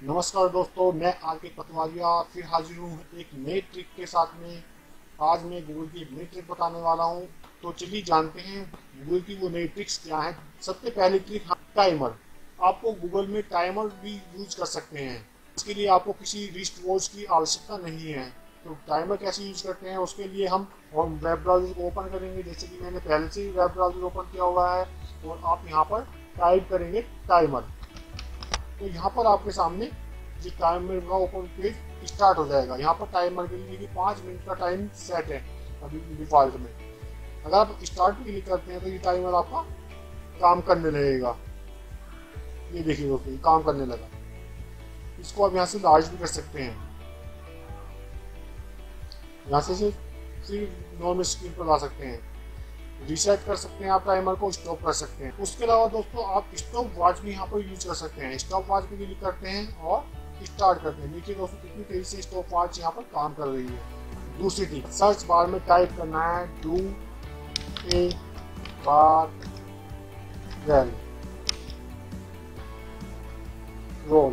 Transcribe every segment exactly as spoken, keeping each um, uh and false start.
नमस्कार दोस्तों, मैं आके पटवारिया फिर हाजिर हूँ एक नई ट्रिक के साथ में। आज मैं गूगल की एक नई ट्रिक बताने वाला हूँ। तो चलिए जानते हैं गूगल की वो नई ट्रिक्स क्या है। सबसे पहली ट्रिक, टाइमर। आपको गूगल में टाइमर भी यूज कर सकते हैं। इसके लिए आपको किसी रिस्ट वॉच की आवश्यकता नहीं है। तो टाइमर कैसे यूज करते हैं उसके लिए हम वेब ब्राउजर को ओपन करेंगे, जैसे कि मैंने पहले से ही वेब ब्राउजर ओपन किया हुआ है। और आप यहाँ पर टाइप करेंगे टाइमर। तो यहाँ पर आपके सामने जो टाइमर का ओपन पेज स्टार्ट हो जाएगा। यहाँ पर टाइमर के लिए पाँच मिनट का टाइम सेट है अभी डिफॉल्ट में। अगर आप स्टार्ट पे क्लिक करते हैं तो ये टाइमर आपका काम करने लगेगा। ये देखिए दोस्तों, ये काम करने लगा। इसको आप यहाँ से लार्ज भी कर सकते हैं। यहाँ से सिर्फ नॉर्मल स्क्रीन पर ला सकते हैं। रीसेट कर सकते हैं, आप टाइमर को स्टॉप कर सकते हैं। उसके अलावा दोस्तों आप स्टॉप वॉच भी यहाँ पर यूज कर सकते हैं। स्टॉप वॉच पे क्लिक करते हैं और स्टार्ट करते हैं। देखिए दोस्तों कितनी तेजी से स्टॉप वॉच यहाँ पर काम कर रही है। दूसरी चीज, सर्च बार में टाइप करना है do a barrel roll.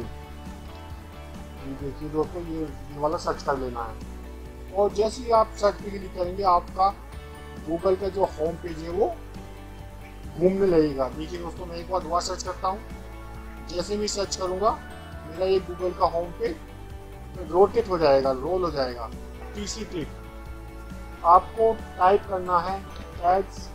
देखिए दोस्तों, ये ये वाला सर्च कर लेना है। और जैसे ही आप सर्च पे क्लिक करेंगे आपका गूगल का जो होम पेज है वो घूमने लगेगा। देखिए दोस्तों, मैं एक बार दोबारा सर्च करता हूँ। जैसे भी सर्च करूँगा मेरा ये गूगल का होम पेज रोटेट हो जाएगा, रोल हो जाएगा। तीसरी ट्रिक, आपको टाइप करना है एड्स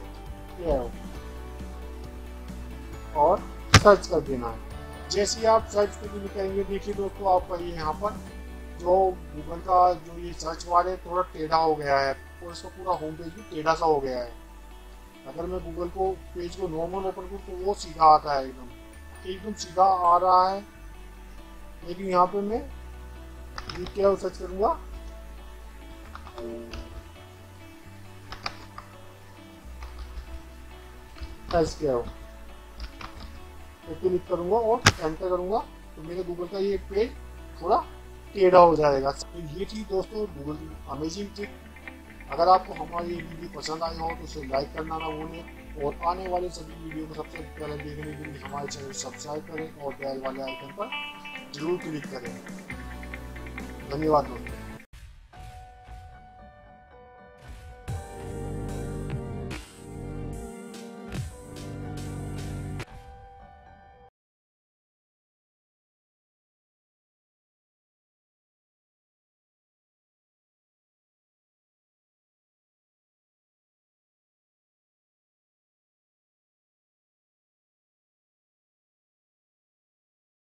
और सर्च कर देना है। जैसे ही आप सर्च पे क्लिक करेंगे, देखिए दोस्तों आपका ये यहाँ पर जो गूगल का जो ये सर्च बार है थोड़ा टेढ़ा हो गया है और इसका पूरा होम पेज भी टेढ़ा सा हो गया है। अगर मैं गूगल को पेज को नॉर्मल ओपन करूँ तो वो सीधा आता है, एकदम एकदम सीधा आ रहा है। लेकिन यहाँ पे मैं क्या सर्च करूँगा, एस्केव तो क्लिक करूँगा और एंटर करूँगा तो मेरे गूगल का ये पेज थोड़ा टेढ़ा हो जाएगा। तो ये थी दोस्तों गूगल की अमेजिंग ट्रिक। अगर आपको हमारी ये वीडियो पसंद आई हो तो उसे लाइक करना ना भूलें और आने वाले सभी वीडियो को सबसे पहले देखने के लिए हमारे चैनल को सब्सक्राइब करें और बेल वाले आइकन पर जरूर क्लिक करें। धन्यवाद दोस्तों।